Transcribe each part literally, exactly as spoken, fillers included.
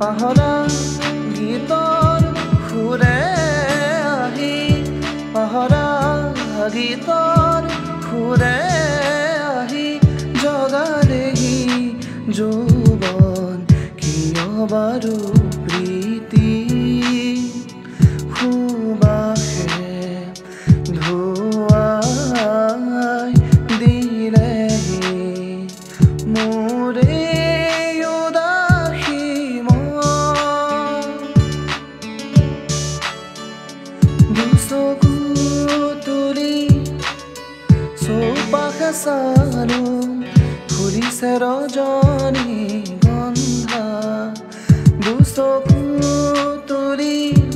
পাহৰা গীতৰ সুৰে আহি পাহৰা গীতৰ সুৰে আহি জগালেহি যৌৱন কিয় বাৰু প্ৰীতি সুবাসে ধুৱাই দিলেহি মোৰে উদাসী মন দুচকু তুলি চৌপাশে চালো ফুলিছে ৰজনী গন্ধা দুচকু তুলি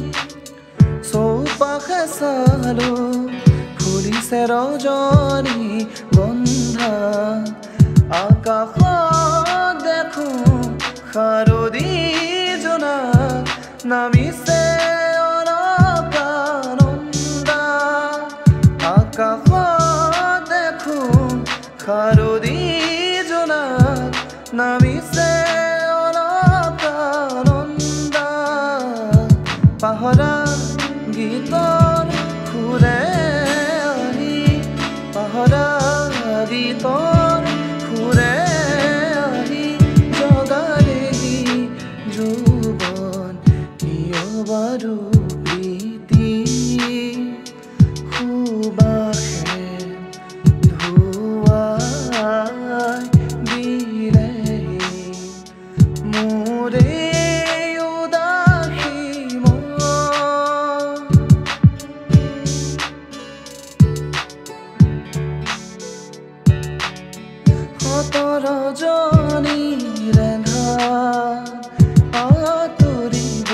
চৌপাশে চালো ফুলিছে ৰজনী গন্ধা আকাশত দেখো শাৰদী জোনাক নামিছে অলকানন্দা আকাশত দেখো শাৰদী জোনাক নামিছে অলকানন্দা পাহৰা গীতৰ সুৰে আহি পাহৰা গীতৰ সুৰে আহি জগালেহি যৌৱন কিয় বাৰু প্ৰীতি সুবাসে ধুৱাই দিলেহি মোৰে উদাসী মন ৰজনীৰে আঁতৰিব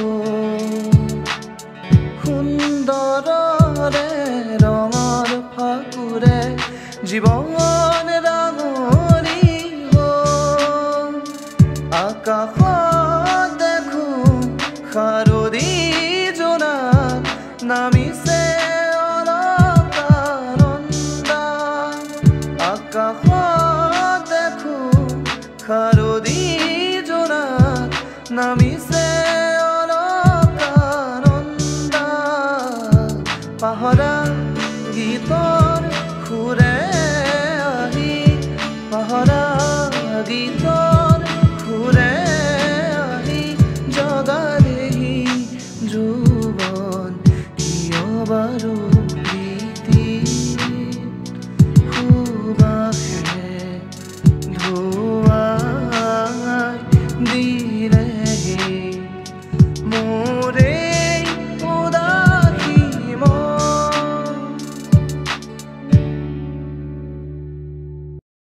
সুন্দৰৰে ৰঙৰ ফাকুৰে জীৱন ৰাঙৰিব আকাশত দেখো শাৰদী জোনাক নামিছে অলকানন্দা আকাশত শাৰদী জোনাক নামি